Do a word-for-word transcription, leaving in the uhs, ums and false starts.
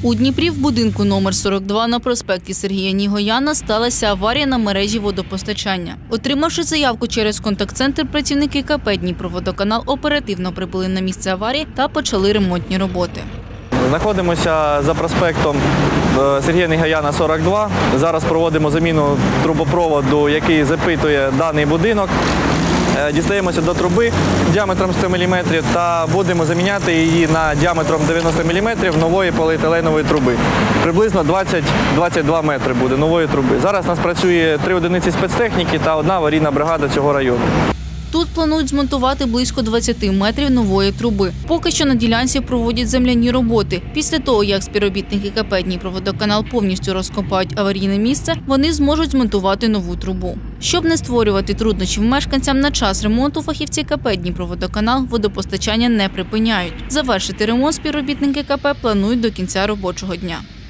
У Дніпрі в будинку номер сорок два на проспекті Сергія Нігояна сталася аварія на мережі водопостачання. Отримавши заявку через контакт-центр, працівники КП «Дніпроводоканал» оперативно прибули на місце аварії та почали ремонтні роботи. Знаходимося за проспектом Сергія Нігояна, сорок два. Зараз проводимо заміну трубопроводу, який запитує даний будинок. Дістаємося до труби діаметром сто міліметрів та будемо заміняти її на діаметром дев'яносто міліметрів нової поліетиленової труби. Приблизно двадцять - двадцять два метри буде нової труби. Зараз у нас працює три одиниці спецтехніки та одна аварійна бригада цього району. Тут планують змонтувати близько двадцяти метрів нової труби. Поки що на ділянці проводять земляні роботи. Після того, як співробітники КП «Дніпроводоканал» повністю розкопають аварійне місце, вони зможуть змонтувати нову трубу. Щоб не створювати труднощів мешканцям, на час ремонту фахівці КП «Дніпроводоканал» водопостачання не припиняють. Завершити ремонт співробітники КП планують до кінця робочого дня.